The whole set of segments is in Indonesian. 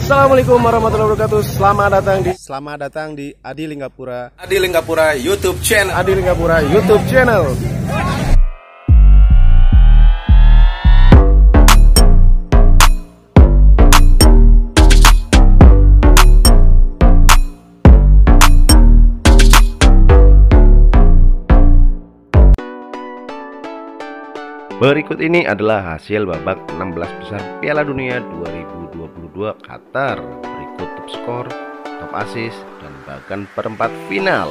Assalamualaikum warahmatullahi wabarakatuh. Selamat datang di Adi Linggapura YouTube channel. Berikut ini adalah hasil babak 16 besar Piala Dunia 2022 Qatar. Berikut top skor, top assist, dan bahkan perempat final.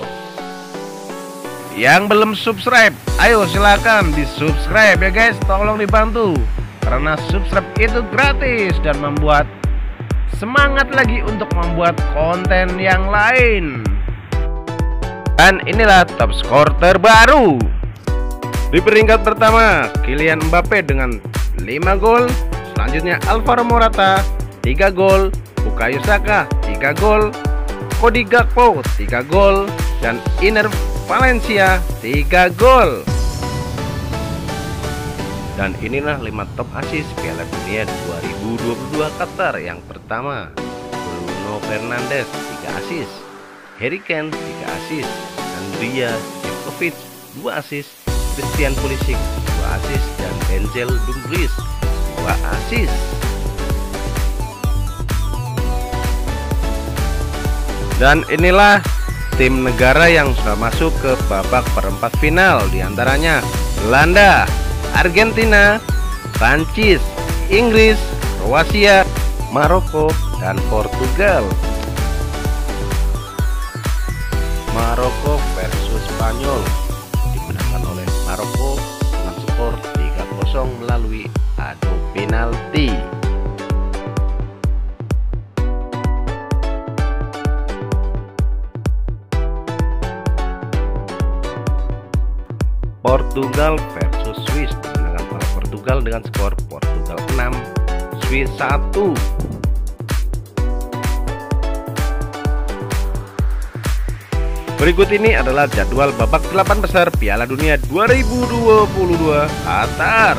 Yang belum subscribe, ayo silakan di subscribe ya guys, tolong dibantu. Karena subscribe itu gratis dan membuat semangat lagi untuk membuat konten yang lain. Dan inilah top skor terbaru. Di peringkat pertama, Kylian Mbappe dengan 5 gol. Selanjutnya Alvaro Morata 3 gol, Bukayo Saka 3 gol, Cody Gakpo 3 gol, dan Enner Valencia 3 gol. Dan inilah 5 top assist Piala Dunia 2022 Qatar. Yang pertama, Bruno Fernandes 3 assist, Harry Kane 3 assist, Andrija Zivkovic 2 assist, Christian Pulisic 2 assist, dan Denzel Dumfries 2 assist. Dan inilah tim negara yang sudah masuk ke babak perempat final, diantaranya Belanda, Argentina, Prancis, Inggris, Kroasia, Maroko, dan Portugal. Maroko versus Spanyol dimenangkan oleh Maroko dengan skor 3-0 melalui adu penalti. Portugal versus Swiss dimenangkan oleh Portugal dengan skor Portugal 6, Swiss 1. Berikut ini adalah jadwal babak 8 besar Piala Dunia 2022 Qatar.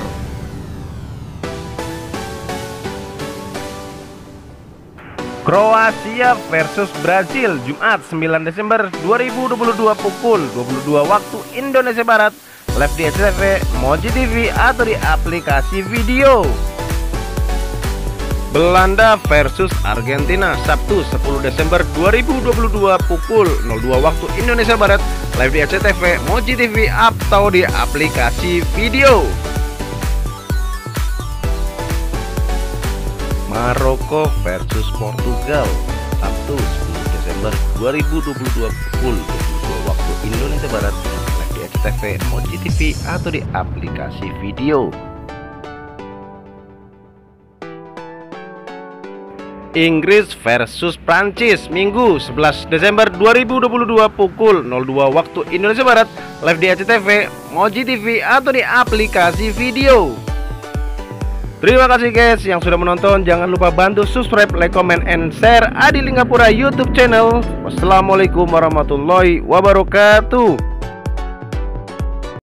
Kroasia versus Brazil, Jumat 9 Desember 2022 pukul 22 waktu Indonesia Barat. Live di SCTV, Moji TV, atau di aplikasi video. Belanda versus Argentina, Sabtu 10 Desember 2022 pukul 02 waktu Indonesia Barat. Live di SCTV, Moji TV, atau di aplikasi video. Maroko versus Portugal, Sabtu 10 Desember 2022 pukul 22 waktu Indonesia Barat. Live di SCTV, Moji TV, atau di aplikasi video. Inggris versus Prancis, Minggu 11 Desember 2022 pukul 02 waktu Indonesia Barat. Live di SCTV, Moji TV, atau di aplikasi video. Terima kasih guys yang sudah menonton. Jangan lupa bantu subscribe, like, comment, and share Adi Linggapura YouTube channel. Wassalamualaikum warahmatullahi wabarakatuh.